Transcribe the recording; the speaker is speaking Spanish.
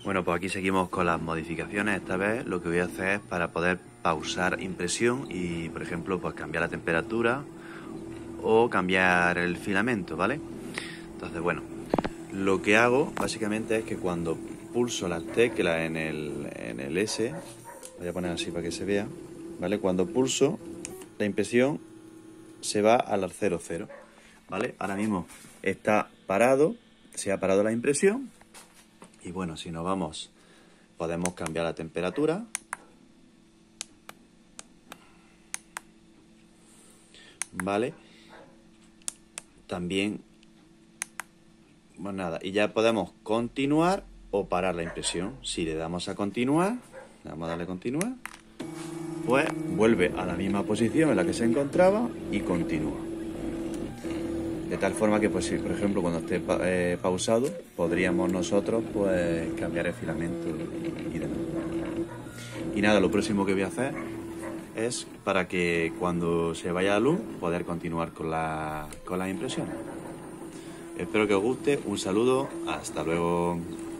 Bueno, pues aquí seguimos con las modificaciones. Esta vez lo que voy a hacer es para poder pausar impresión y, por ejemplo, pues cambiar la temperatura o cambiar el filamento, ¿vale? Entonces, bueno, lo que hago básicamente es que cuando pulso las teclas en el S, voy a poner así para que se vea, ¿vale? Cuando pulso, la impresión se va al 00, ¿vale? Ahora mismo está parado, se ha parado la impresión. Y bueno, si nos vamos, podemos cambiar la temperatura. ¿Vale? También, pues nada, y ya podemos continuar o parar la impresión. Si le damos a continuar, le damos a darle a continuar, pues vuelve a la misma posición en la que se encontraba y continúa. De tal forma que, pues, si, por ejemplo, cuando esté pausado, podríamos nosotros pues cambiar el filamento y demás. Y nada, lo próximo que voy a hacer es para que cuando se vaya la luz poder continuar con las impresiones. Espero que os guste, un saludo, hasta luego.